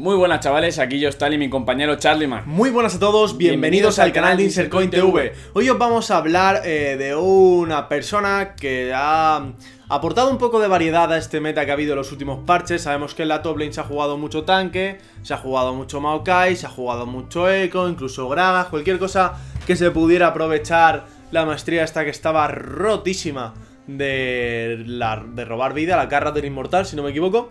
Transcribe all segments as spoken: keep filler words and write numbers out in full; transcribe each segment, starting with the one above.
Muy buenas chavales, aquí yo Stal y mi compañero Charlyman. Muy buenas a todos, bienvenidos, bienvenidos al canal de Insertcoin T V. Hoy os vamos a hablar eh, de una persona que ha aportado un poco de variedad a este meta que ha habido en los últimos parches. Sabemos que en la top lane se ha jugado mucho tanque, se ha jugado mucho Maokai, se ha jugado mucho Echo, incluso Gragas, cualquier cosa que se pudiera aprovechar la maestría esta que estaba rotísima de, la, de robar vida, la Carra del Inmortal, si no me equivoco.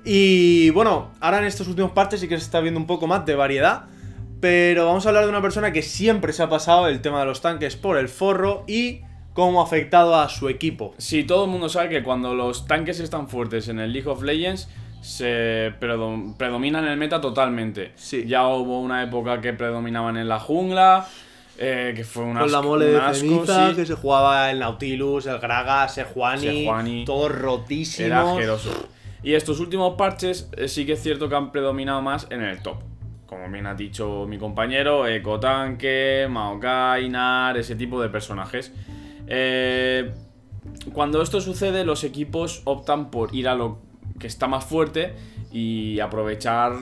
Y bueno, ahora en estos últimos partes sí que se está viendo un poco más de variedad, pero vamos a hablar de una persona que siempre se ha pasado el tema de los tanques por el forro y cómo ha afectado a su equipo. Sí, todo el mundo sabe que cuando los tanques están fuertes en el League of Legends se predom predominan en el meta totalmente. Sí. Ya hubo una época que predominaban en la jungla, eh, que fue una con la mole de asco, ceniza, sí. que se jugaba el Nautilus, el Gragas, Sejuani, Sejuani, todos rotísimos. Era asqueroso. Y estos últimos parches eh, sí que es cierto que han predominado más en el top. Como bien ha dicho mi compañero, Echo Tanque, Maokai, Nar, ese tipo de personajes. Eh, cuando esto sucede, los equipos optan por ir a lo que está más fuerte y aprovechar,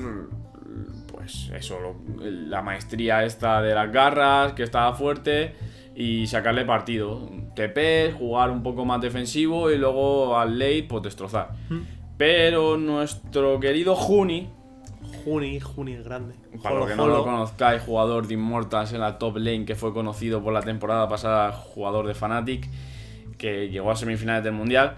pues eso, lo, la maestría esta de las garras, que estaba fuerte, y sacarle partido. T P, jugar un poco más defensivo y luego al late, pues destrozar. ¿Mm? Pero nuestro querido Juni, Juni, Juni es grande. Para los que no lo conozcáis, jugador de Immortals en la top lane, que fue conocido por la temporada pasada, jugador de Fnatic, que llegó a semifinales del Mundial,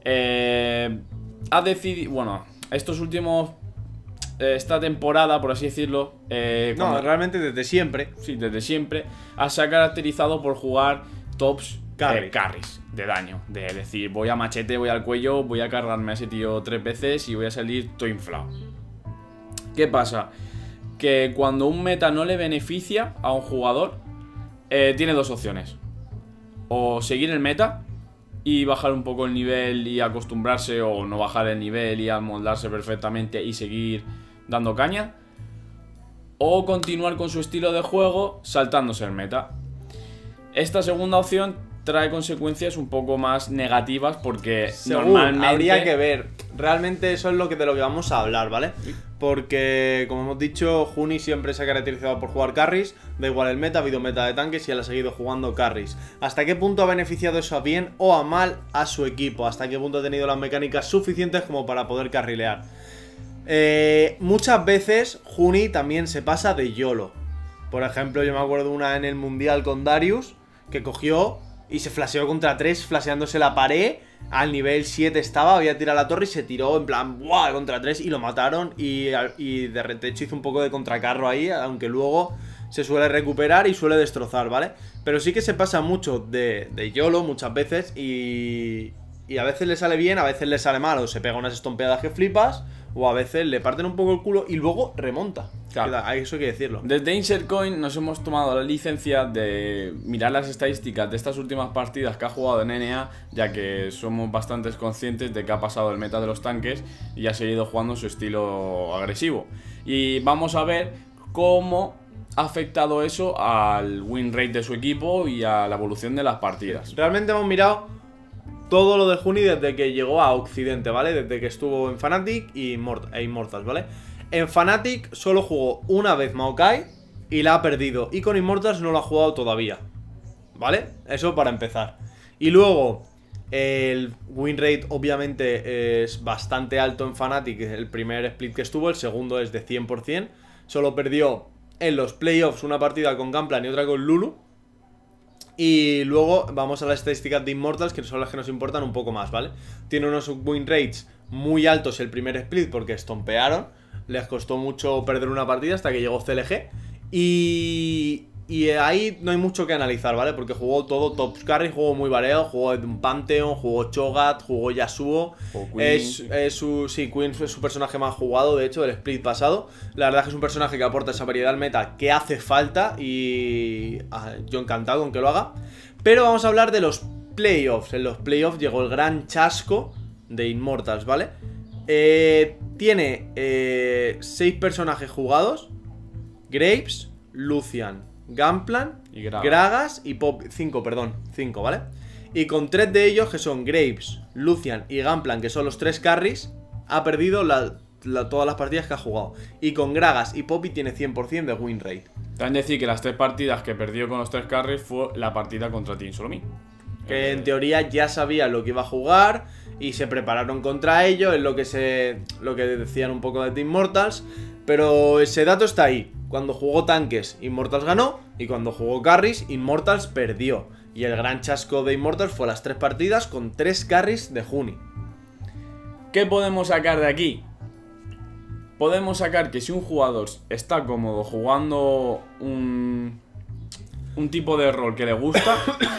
eh, ha decidido, bueno, estos últimos, eh, esta temporada, por así decirlo, eh, no, realmente desde siempre, sí, desde siempre, se ha caracterizado por jugar tops, Carry. eh, carries de daño, de decir, voy a machete, voy al cuello, voy a cargarme a ese tío tres veces y voy a salir todo inflado. ¿Qué pasa? Que cuando un meta no le beneficia a un jugador, eh, tiene dos opciones: o seguir el meta y bajar un poco el nivel y acostumbrarse, o no bajar el nivel y amoldarse perfectamente y seguir dando caña, o continuar con su estilo de juego saltándose el meta. Esta segunda opción trae consecuencias un poco más negativas porque según, normalmente habría que ver. Realmente eso es lo que de lo que vamos a hablar, ¿vale? Porque, como hemos dicho, Juni siempre se ha caracterizado por jugar carries. Da igual el meta, ha habido meta de tanques y él ha seguido jugando carries. ¿Hasta qué punto ha beneficiado eso a bien o a mal a su equipo? ¿Hasta qué punto ha tenido las mecánicas suficientes como para poder carrilear? Eh, muchas veces Juni también se pasa de YOLO. Por ejemplo, yo me acuerdo una en el Mundial con Darius, que cogió y se flasheó contra tres, flasheándose la pared. Al nivel siete estaba, había tirado la torre y se tiró en plan ¡buah! Contra tres y lo mataron. Y, y de hecho hizo un poco de contracarro ahí, aunque luego se suele recuperar y suele destrozar, ¿vale? Pero sí que se pasa mucho de, de YOLO muchas veces y, y a veces le sale bien, a veces le sale mal. O se pega unas estompeadas que flipas, o a veces le parten un poco el culo y luego remonta. Claro. Eso hay que decirlo. Desde Insertcoin nos hemos tomado la licencia de mirar las estadísticas de estas últimas partidas que ha jugado en N A, ya que somos bastante conscientes de que ha pasado el meta de los tanques y ha seguido jugando su estilo agresivo. Y vamos a ver cómo ha afectado eso al win rate de su equipo y a la evolución de las partidas. Realmente hemos mirado todo lo de Juni desde que llegó a Occidente, ¿vale? Desde que estuvo en Fnatic y e Immortals, ¿vale? En Fnatic solo jugó una vez Maokai y la ha perdido. Y con Immortals no lo ha jugado todavía, ¿vale? Eso para empezar. Y luego, el win rate obviamente es bastante alto en Fnatic. El primer split que estuvo, el segundo es de cien por cien. Solo perdió en los playoffs una partida con Gunplan y otra con Lulu. Y luego vamos a las estadísticas de Immortals, que son las que nos importan un poco más, ¿vale? Tiene unos win rates muy altos el primer split porque estompearon. Les costó mucho perder una partida hasta que llegó C L G. Y, y ahí no hay mucho que analizar, ¿vale? Porque jugó todo top carry, jugó muy variado. Jugó un Pantheon, jugó Cho'Gath, jugó Yasuo. Es, es su, sí, Queen es su personaje más jugado, de hecho, del split pasado. La verdad es que es un personaje que aporta esa variedad al meta que hace falta. Y ah, yo encantado con que lo haga. Pero vamos a hablar de los playoffs. En los playoffs llegó el gran chasco de Immortals, ¿vale? Eh, tiene eh, seis personajes jugados: Graves, Lucian, Gunplan, y Gragas. Gragas y Pop. cinco, perdón, cinco, ¿vale? Y con tres de ellos, que son Graves, Lucian y Gunplan, que son los tres carries, ha perdido la la, todas las partidas que ha jugado. Y con Gragas y Poppy tiene cien por cien de win rate. También decir que las tres partidas que perdió con los tres carries fue la partida contra Team Solomi. Que en teoría ya sabía lo que iba a jugar y se prepararon contra ello, es lo que se lo que decían un poco de Team Mortals, pero ese dato está ahí. Cuando jugó tanques, Immortals ganó, y cuando jugó carries, Immortals perdió. Y el gran chasco de Immortals fue las tres partidas con tres carries de Juni. ¿Qué podemos sacar de aquí? Podemos sacar que si un jugador está cómodo jugando un, un tipo de rol que le gusta,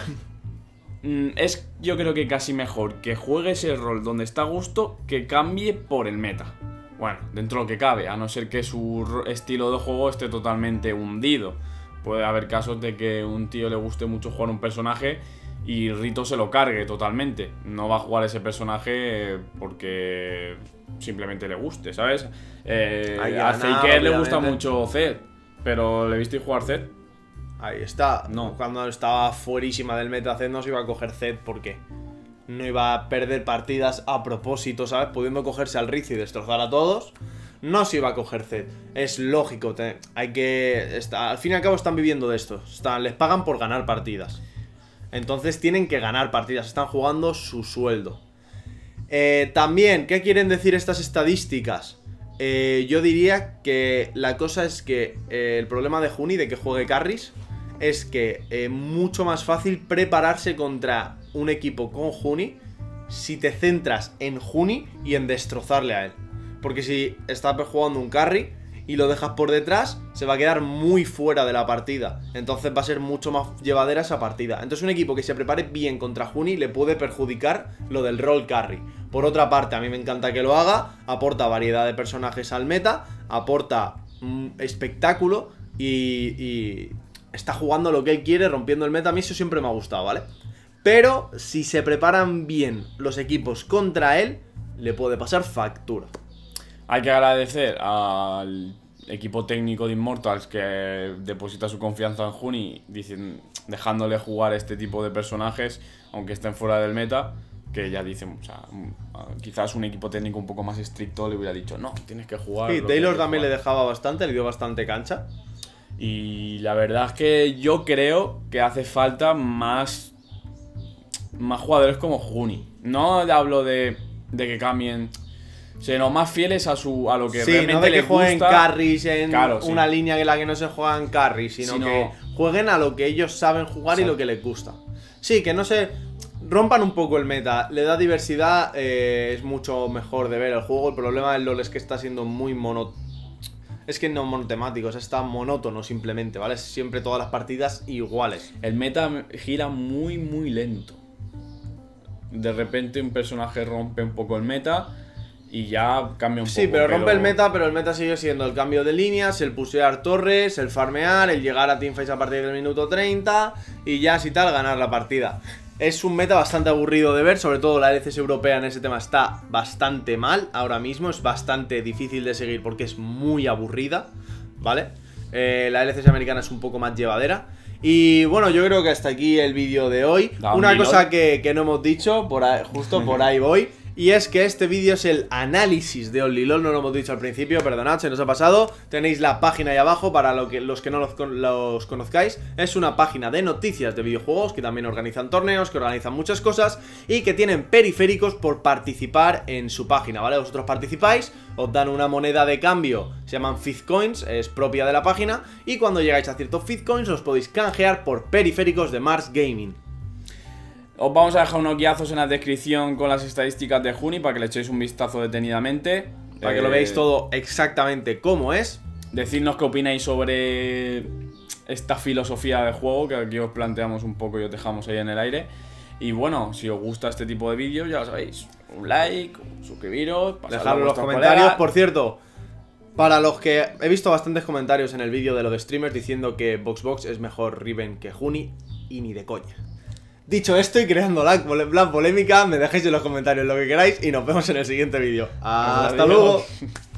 es yo creo que casi mejor que juegue ese rol donde está a gusto que cambie por el meta. Bueno, dentro de lo que cabe, a no ser que su estilo de juego esté totalmente hundido. Puede haber casos de que un tío le guste mucho jugar un personaje y Rito se lo cargue totalmente. No va a jugar ese personaje porque simplemente le guste, ¿sabes? Eh, a Faker le gusta mucho Zed, pero ¿le visteis jugar Zed? Ahí está. No. Cuando estaba fuerísima del meta Zed no se iba a coger Zed porque no iba a perder partidas a propósito, ¿sabes? Pudiendo cogerse al Riz y destrozar a todos, no se iba a coger Zed. Es lógico, te, hay que... Está, al fin y al cabo están viviendo de esto. Están, les pagan por ganar partidas. Entonces tienen que ganar partidas. Están jugando su sueldo. Eh, también, ¿qué quieren decir estas estadísticas? Eh, yo diría que la cosa es que eh, el problema de Juni, de que juegue carries, es que es eh, mucho más fácil prepararse contra un equipo con Juni si te centras en Juni y en destrozarle a él. Porque si estás jugando un carry y lo dejas por detrás, se va a quedar muy fuera de la partida. Entonces va a ser mucho más llevadera esa partida. Entonces un equipo que se prepare bien contra Juni le puede perjudicar lo del roll carry. Por otra parte, a mí me encanta que lo haga. Aporta variedad de personajes al meta, aporta mm, espectáculo y, y está jugando lo que él quiere, rompiendo el meta. A mí eso siempre me ha gustado, ¿vale? Pero si se preparan bien los equipos contra él, le puede pasar factura. Hay que agradecer al equipo técnico de Immortals que deposita su confianza en Juni, dicen, dejándole jugar este tipo de personajes, aunque estén fuera del meta, que ya dicen, o sea, quizás un equipo técnico un poco más estricto le hubiera dicho, no, tienes que jugar. Sí, Taylor también le dejaba bastante, le dio bastante cancha. Y la verdad es que yo creo que hace falta más, más jugadores como Juni. No hablo de, de que cambien, sino más fieles a su a lo que sí, realmente no de que les jueguen gusta. carries en Claro, sí. una línea en la que no se juegan carries, sino, Sino- que jueguen a lo que ellos saben jugar. Exacto. Y lo que les gusta. Sí, que no se rompan un poco el meta, le da diversidad, eh, es mucho mejor de ver el juego. El problema del LoL es que está siendo muy mono... Es que no monotemático, o sea, está monótono simplemente, ¿vale? Siempre todas las partidas iguales. El meta gira muy muy lento. De repente un personaje rompe un poco el meta y ya cambia un Sí, poco. pero rompe el meta, pero el meta sigue siendo el cambio de líneas, el pusear torres, el farmear, el llegar a teamfights a partir del minuto treinta y ya si tal ganar la partida. Es un meta bastante aburrido de ver, sobre todo la L C S europea en ese tema está bastante mal ahora mismo, es bastante difícil de seguir porque es muy aburrida, ¿vale? Eh, la L C S americana es un poco más llevadera. Y bueno, yo creo que hasta aquí el vídeo de hoy. Da Una un cosa que, que no hemos dicho, por ahí- justo por ahí voy. Y es que este vídeo es el análisis de OnlyLol, no lo hemos dicho al principio, perdonad, se nos ha pasado. Tenéis la página ahí abajo para lo que, los que no los, con- los conozcáis. Es una página de noticias de videojuegos que también organizan torneos, que organizan muchas cosas y que tienen periféricos por participar en su página, ¿vale? Vosotros participáis, os dan una moneda de cambio, se llaman Fizcoins, es propia de la página. Y cuando llegáis a ciertos Fizcoins os podéis canjear por periféricos de Mars Gaming. Os vamos a dejar unos guiazos en la descripción con las estadísticas de Juni para que le echéis un vistazo detenidamente. Para Eh, que lo veáis todo exactamente como es. Decidnos qué opináis sobre esta filosofía de juego que aquí os planteamos un poco y os dejamos ahí en el aire. Y bueno, si os gusta este tipo de vídeos, ya lo sabéis, un like, suscribiros, pasadlo a Dejadlo en los vuestros comentarios. colegas. Por cierto, para los que he visto bastantes comentarios en el vídeo de los streamers diciendo que VoxBox es mejor Riven que Juni, y ni de coña. Dicho esto y creando la la polémica, me dejéis en los comentarios lo que queráis y nos vemos en el siguiente vídeo. Hasta Adiós. luego.